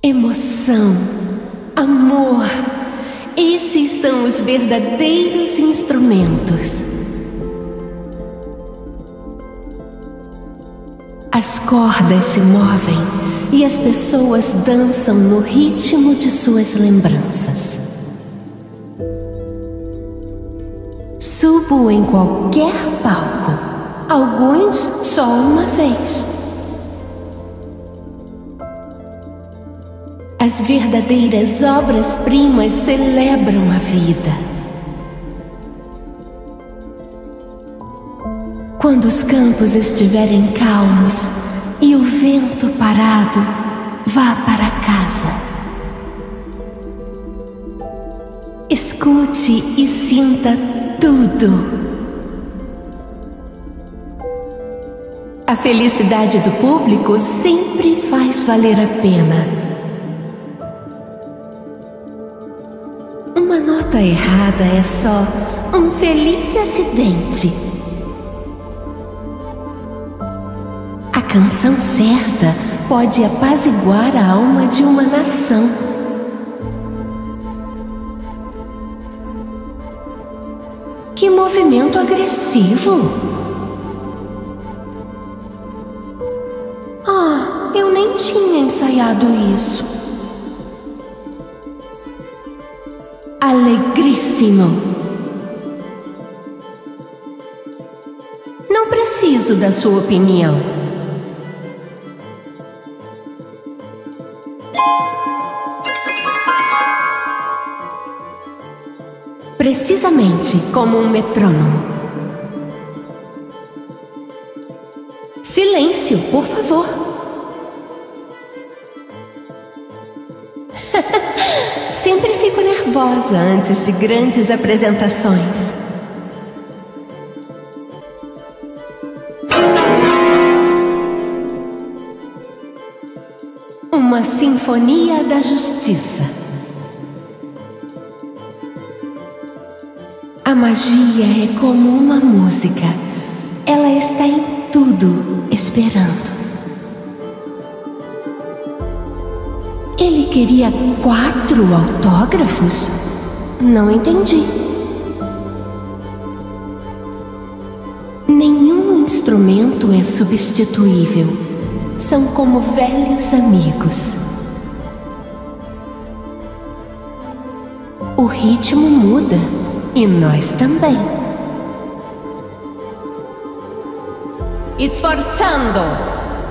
Emoção, amor, esses são os verdadeiros instrumentos. As cordas se movem e as pessoas dançam no ritmo de suas lembranças. Subo em qualquer palco, alguns só uma vez. As verdadeiras obras-primas celebram a vida. Quando os campos estiverem calmos e o vento parado, vá para casa. Escute e sinta tudo. A felicidade do público sempre faz valer a pena. Uma nota errada é só um feliz acidente. A canção certa pode apaziguar a alma de uma nação. Que movimento agressivo! Ah, eu nem tinha ensaiado isso. Alegríssimo! Não preciso da sua opinião. Precisamente como um metrônomo. Silêncio, por favor. Sempre fico nervosa antes de grandes apresentações. Uma sinfonia da justiça. A magia é como uma música. Ela está em tudo, esperando. Ele queria 4 autógrafos? Não entendi. Nenhum instrumento é substituível. São como velhos amigos. O ritmo muda e nós também. Sforzando!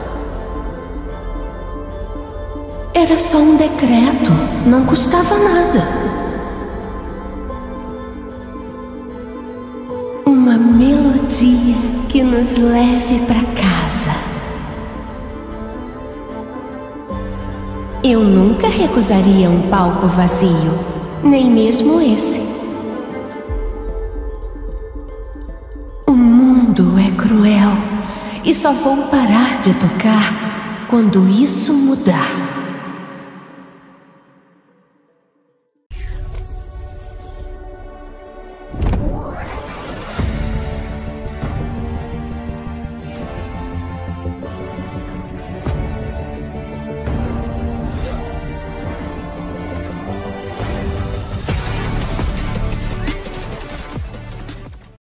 Era só um decreto, não custava nada. Uma melodia que nos leve para casa. Eu nunca recusaria um palco vazio, nem mesmo esse. O mundo é cruel e só vou parar de tocar quando isso mudar.